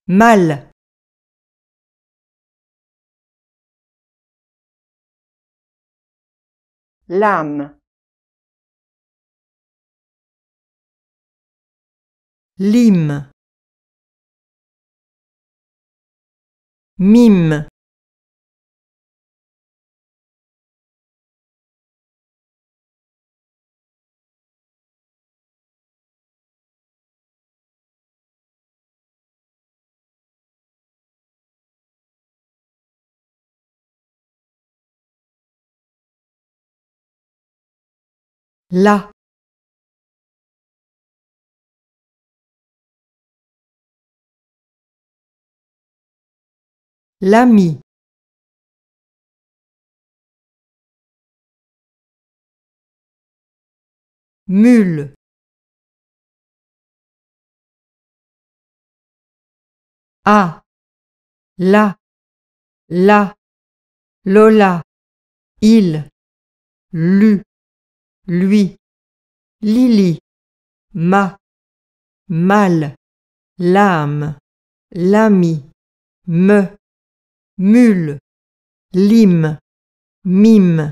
mal, l'âme, lime, mime, là, l'ami, mule, à, là, Lola, il, lu, lui, Lily, mal, l'âme, l'ami, mule, lime, mime.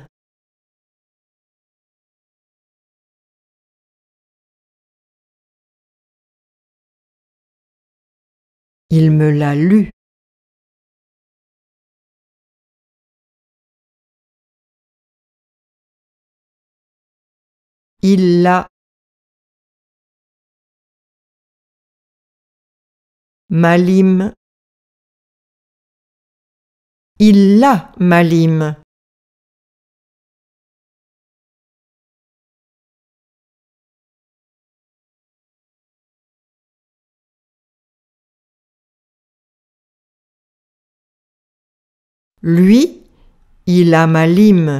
Il me l'a lu. Il l'a. Malime. Il l'a, Malime. Lui, il a Malime.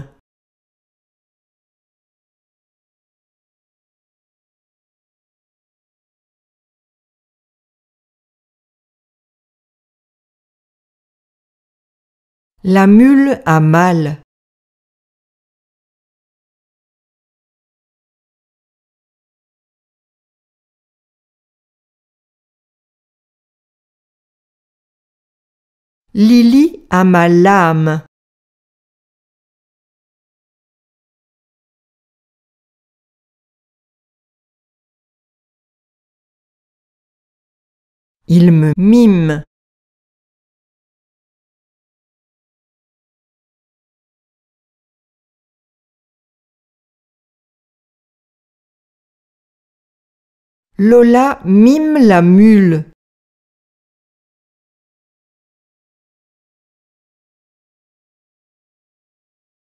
La mule a mal. Lily a mal l'âme. Il me mime. Lola mime la mule.